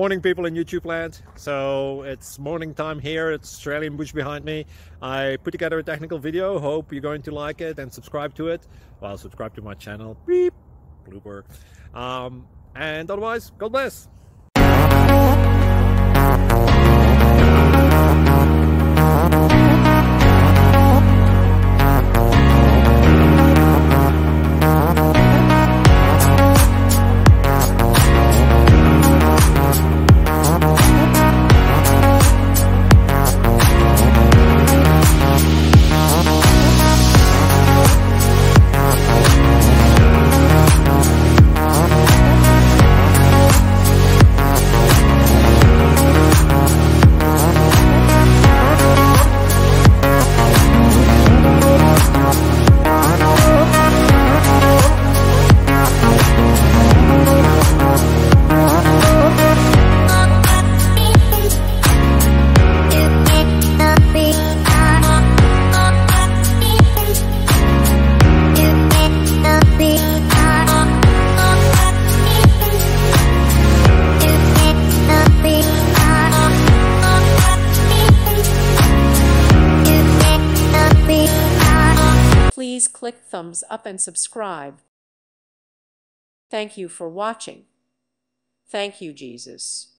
Morning, people in YouTube land. So it's morning time here. It's Australian bush behind me. I put together a technical video. Hope you're going to like it and subscribe to it. Well, subscribe to my channel. Beep. Blooper. And otherwise, God bless. Please click thumbs up and subscribe. Thank you for watching. Thank you, Jesus.